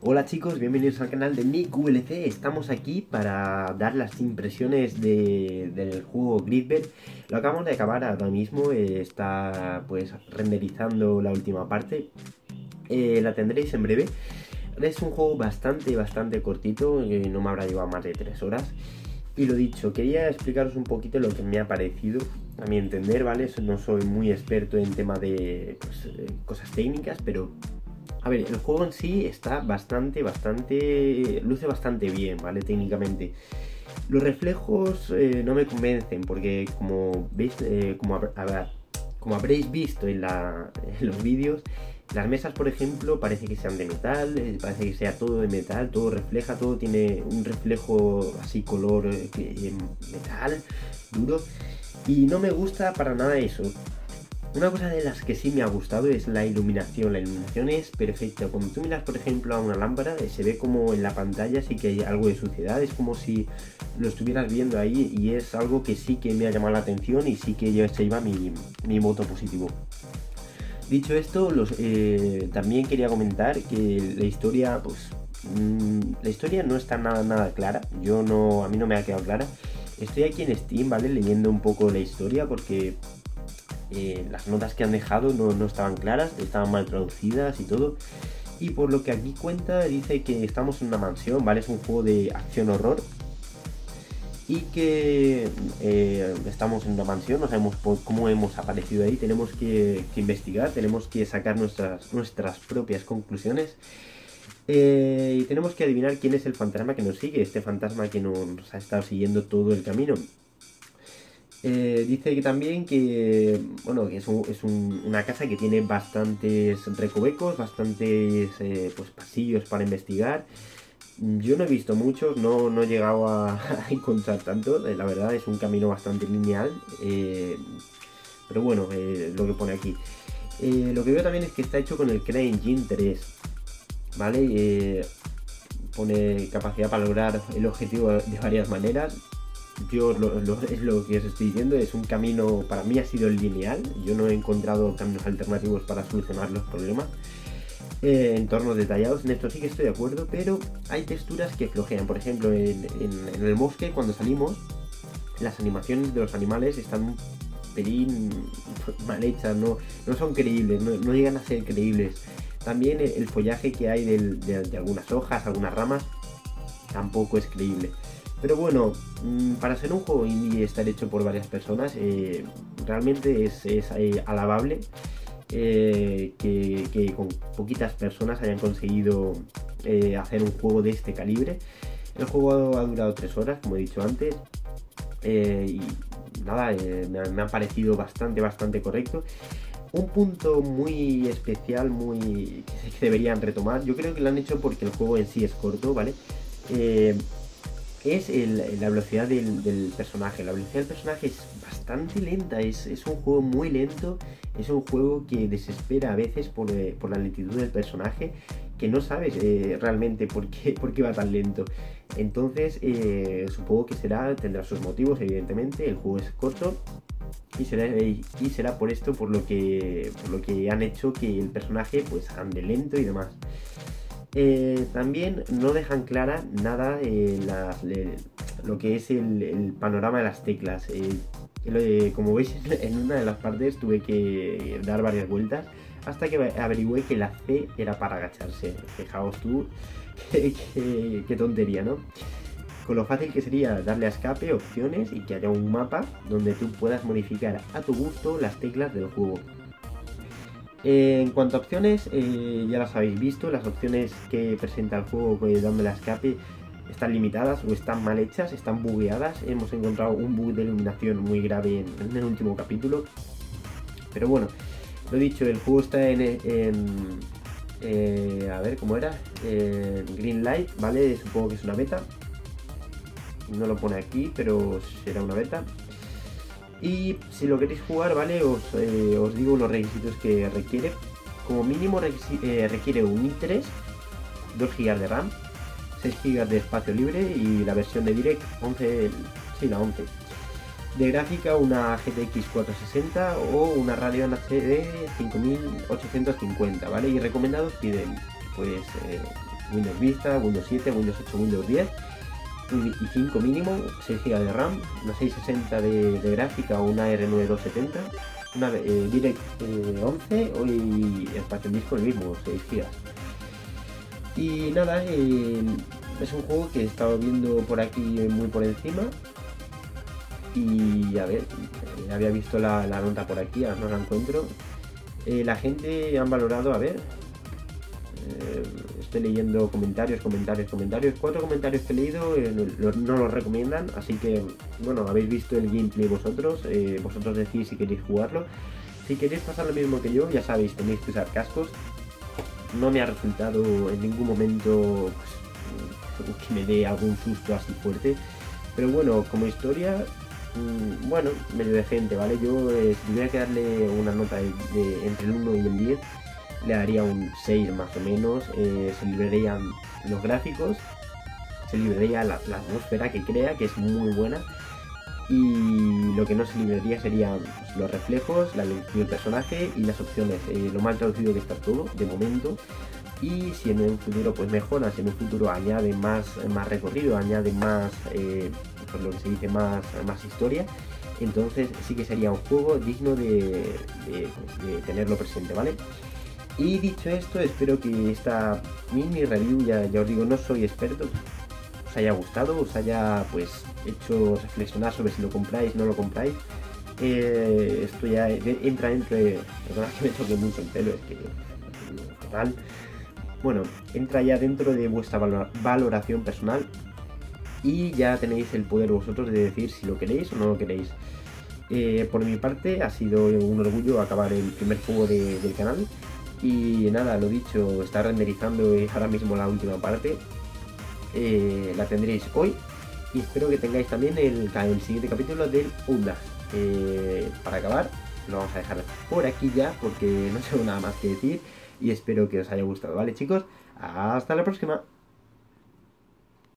Hola chicos, bienvenidos al canal de Nick VLC. Estamos aquí para dar las impresiones del juego Gridbed. Lo acabamos de acabar ahora mismo, está pues renderizando la última parte. La tendréis en breve. Es un juego bastante cortito, no me habrá llevado más de 3 horas. Y lo dicho, quería explicaros un poquito lo que me ha parecido, a mi entender, ¿vale? No soy muy experto en tema de cosas técnicas, pero a ver, el juego en sí está luce bastante bien, ¿vale? Técnicamente. Los reflejos no me convencen porque como veis, como habréis visto en los vídeos, las mesas, por ejemplo, parece que sean de metal, parece que sea todo de metal, todo refleja, todo tiene un reflejo así color metal, duro, y no me gusta para nada eso. Una cosa de las que sí me ha gustado es la iluminación es perfecta. Cuando tú miras, por ejemplo, a una lámpara, se ve como en la pantalla sí que hay algo de suciedad, es como si lo estuvieras viendo ahí, y es algo que sí que me ha llamado la atención y sí que se lleva mi voto positivo. Dicho esto, también quería comentar que la historia, pues, la historia no está nada clara. A mí no me ha quedado clara. Estoy aquí en Steam, ¿vale? Leyendo un poco la historia porque las notas que han dejado no estaban claras, estaban mal traducidas y todo. Y por lo que aquí cuenta, dice que estamos en una mansión, ¿vale? Es un juego de acción-horror. Y que estamos en una mansión, no sabemos cómo hemos aparecido ahí, tenemos que investigar, tenemos que sacar nuestras propias conclusiones. Y tenemos que adivinar quién es el fantasma que nos sigue, este fantasma que nos ha estado siguiendo todo el camino. Dice que también que, bueno, que es una casa que tiene bastantes recovecos, bastantes pues pasillos para investigar. Yo no he visto muchos, no he llegado a encontrar tanto, la verdad es un camino bastante lineal, pero bueno, lo que pone aquí. Lo que veo también es que está hecho con el CryEngine 3, ¿vale? Pone capacidad para lograr el objetivo de varias maneras. Yo es lo que os estoy diciendo, es un camino, para mí ha sido lineal, yo no he encontrado caminos alternativos para solucionar los problemas. Entornos detallados, en esto sí que estoy de acuerdo, pero hay texturas que flojean. Por ejemplo, en el bosque, cuando salimos, las animaciones de los animales están un pelín mal hechas, no son creíbles, no llegan a ser creíbles. También el follaje que hay de algunas hojas, algunas ramas, tampoco es creíble. Pero bueno, para ser un juego indie y estar hecho por varias personas, realmente es alabable. Que con poquitas personas hayan conseguido hacer un juego de este calibre. El juego ha durado 3 horas, como he dicho antes, y nada, me ha parecido bastante correcto. Un punto muy especial, que deberían retomar, yo creo que lo han hecho porque el juego en sí es corto, ¿vale? Es la velocidad del personaje. La velocidad del personaje es bastante lenta, es un juego muy lento, es un juego que desespera a veces por la lentitud del personaje, que no sabes realmente por qué va tan lento. Entonces supongo que tendrá sus motivos, evidentemente. El juego es corto y será por esto por lo que han hecho que el personaje pues ande lento y demás. También no dejan clara nada lo que es el panorama de las teclas. Como veis, en una de las partes tuve que dar varias vueltas hasta que averigüé que la C era para agacharse. Fijaos tú, qué tontería, ¿no? Con lo fácil que sería darle a escape, opciones, y que haya un mapa donde tú puedas modificar a tu gusto las teclas del juego. En cuanto a opciones, ya las habéis visto, las opciones que presenta el juego dándole a escape están limitadas o están mal hechas, están bugueadas. Hemos encontrado un bug de iluminación muy grave en el último capítulo. Pero bueno, lo dicho, el juego está a ver cómo era, Green Light, ¿vale? Supongo que es una beta. No lo pone aquí, pero será una beta. Y si lo queréis jugar, ¿vale? Os digo los requisitos que requiere. Como mínimo requiere un i3, 2 GB de RAM, 6 GB de espacio libre y la versión de Direct 11, sí, la 11. De gráfica, una GTX 460 o una Radeon HD 5850, ¿vale? Y recomendados piden pues Windows Vista, Windows 7, Windows 8, Windows 10 y 5 mínimo, 6 GB de RAM, una 660 de gráfica o una R9270, una DirectX 11 y espacio en disco el mismo, 6 GB. Y nada, es un juego que he estado viendo por aquí muy por encima. Y a ver, había visto la nota por aquí, ahora no la encuentro. La gente han valorado, a ver, estoy leyendo comentarios. 4 comentarios que he leído no los recomiendan, así que bueno, habéis visto el gameplay vosotros, vosotros decís si queréis jugarlo. Si queréis pasar lo mismo que yo, ya sabéis, tenéis que usar cascos. No me ha resultado en ningún momento pues, que me dé algún susto así fuerte, pero bueno, como historia, bueno, medio decente, ¿vale? Yo si tuviera que darle una nota entre el 1 y el 10, le daría un 6 más o menos. Se liberarían los gráficos, se liberaría la atmósfera que crea, que es muy buena, y lo que no se liberaría serían pues, los reflejos, la elección del personaje y las opciones, lo mal traducido que está todo, de momento. Y si en un futuro pues mejora, si en un futuro añade más recorrido, añade más, pues lo que se dice, más historia, entonces sí que sería un juego digno de tenerlo presente, ¿vale? Y dicho esto, espero que esta mini review, ya os digo, no soy experto, os haya gustado, os haya pues hecho reflexionar sobre si lo compráis o no lo compráis. Esto ya entra entre, perdona que me toque mucho el pelo, es que total. Bueno, entra ya dentro de vuestra valoración personal y ya tenéis el poder vosotros de decir si lo queréis o no lo queréis. Por mi parte ha sido un orgullo acabar el primer juego del canal y nada, lo dicho, está renderizando ahora mismo la última parte. La tendréis hoy y espero que tengáis también el siguiente capítulo del Outlast. Para acabar, lo vamos a dejar por aquí ya porque no tengo nada más que decir y espero que os haya gustado, ¿vale, chicos? Hasta la próxima.